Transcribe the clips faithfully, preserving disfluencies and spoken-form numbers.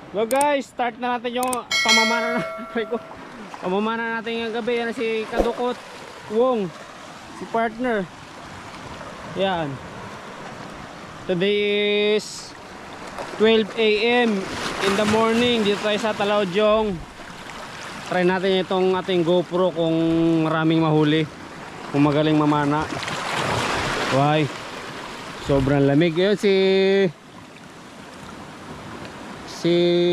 So guys, start na natin yung pamamana na ko. Pamamana natin yung gabi. Yan si Kadukot Wong, si partner. Yan. Today is twelve A M in the morning. Dito tayo sa Talaudjong. Try natin itong ating GoPro kung maraming mahuli, kung magaling mamana. Why? Sobrang lamig. Yun si si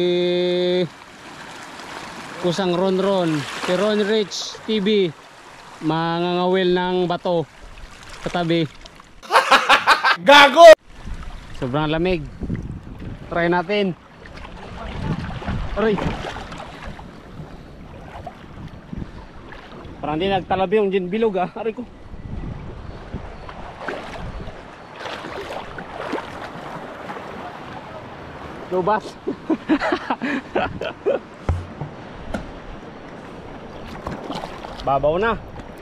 Kusang Ron Ron, si Ron Rich T V, mangangawil ng bato katabi. Gago! Sobrang lamig. Try natin. Aray, parang di nagtalabi yung gin bilog ah. Aray ko. Lubas. Babaw na.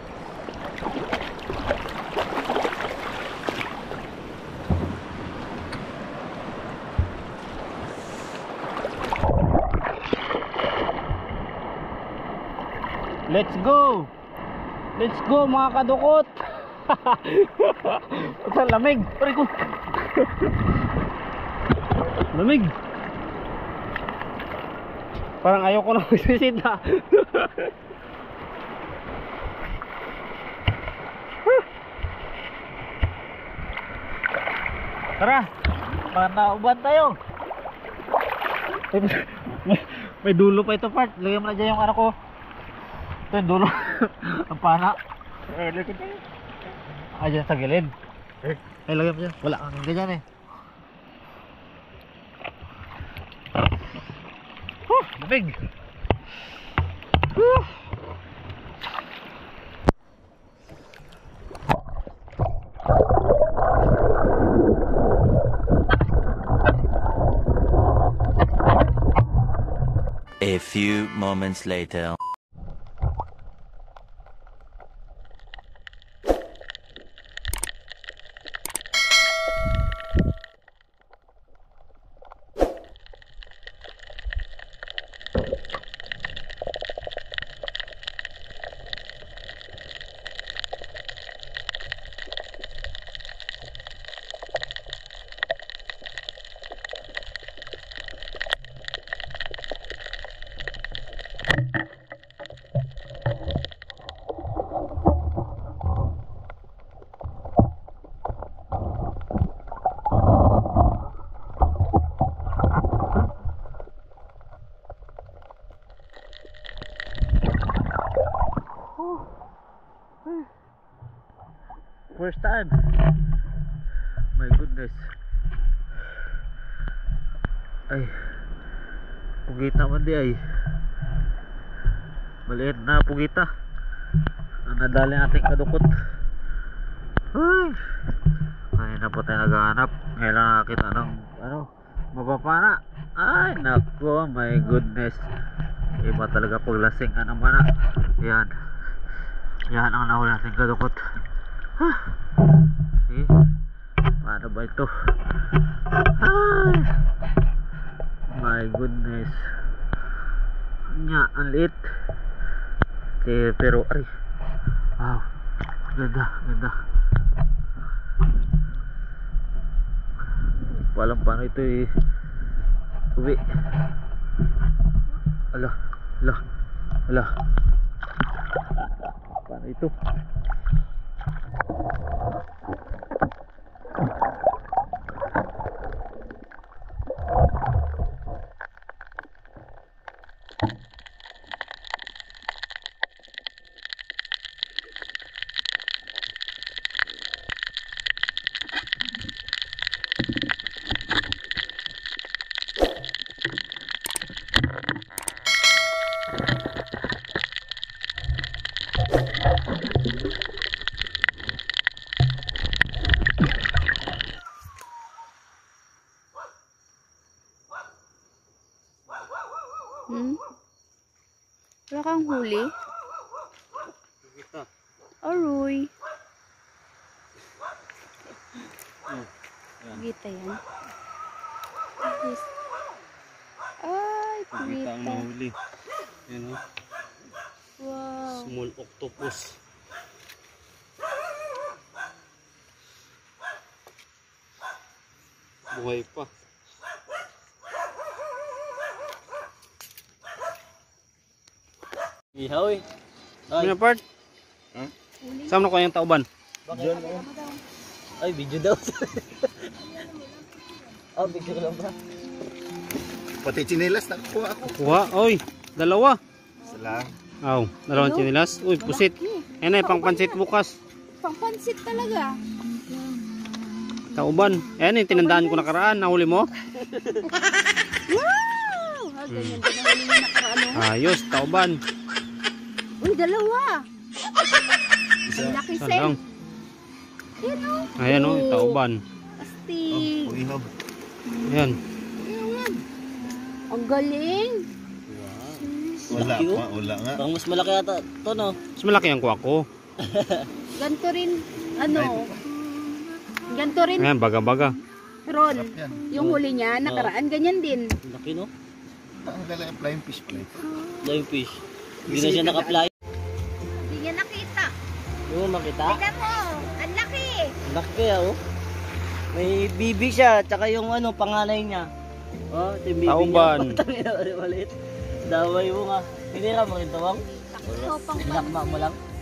Let's go. Let's go mga kadukot. Ang lamig. Aray ko. Lamig. Parang ayaw ko na magsisita. Tara, manauban tayo. May, may dulo pa ito part. Lagyan mo na dyan yung ano ko. Ito yung dulo. Ang pana. Ah, dyan sa gilid. Ay, lagyan mo dyan. Wala kang ganyan eh. Big. Whew. A few moments later. First time. My goodness. Ay, pugita man di ay. Maliit na pugita. Ang nadali ating kadukot. Ay, ay na po tayo naghahanap. Ngayon lang nakakita ng ano, mapapana. Ay nako, my goodness. Iba talaga paglasing ka ng mana. Yan. Yan ang nahuli nating kadukot. Huh. See? Paano ba ito? Ay, my goodness. Nya, ang liit. Okay, pero ay, wow, ganda, ganda. Walang paano ito eh. Uwi. Ala, ala, ala. Paano ito? Hmm? Wala kang huli? Aroy. Gita yan. Yes. Ah. Kita ang nahuli. Yan o. Wow. Small octopus. Buhay pa. Ihaw eh. Ay. Ano part? Huh? Saan na ko yung tauban? Bakit? Ay, video daw. Oh, video lang ba? Pati chinilas nakuha ako. Kuha. Oy, dalawa. Isa lang. Aw, dalawang Hello? chinilas. Uy, pusit. Yan ay, pang pansit bukas. Pangpansit talaga. Tauban. Ayan yung tinandaan ko nakaraan. Nahuli mo? Wow! Ah, ganyan din ang huli na nakaraan. oh. Ayos, tauban. Uy, dalawa. Isa. Ang laki Saan sen. lang? Yan o. Ayan o, tauban. Astig. Oh, ihaw. Ayan. Ayan. Ang galing. Wala Laki, oh. pa, wala nga. Parang mas malaki ata to, no? Mas malaki ang kuha ko. Ganto rin, ano, ganto rin, Ayan, baga-baga. Ron. Sarap yan. Yung huli niya, nakaraan, ganyan din. Laki, no? Ang dala yung flying fish pala ito. Live fish. Hindi na siya naka-fly. Hindi niya nakita. Yung mo makita? Tignan mo, ang laki. Laki kaya, oh. May bibi siya, tsaka yung ano, panganay niya. Oh, ito yung bibi Tauban. niya. Tangina, maliit. Daway mo nga. Hinira mo rin tawang? Takso pang Sinakma mo lang.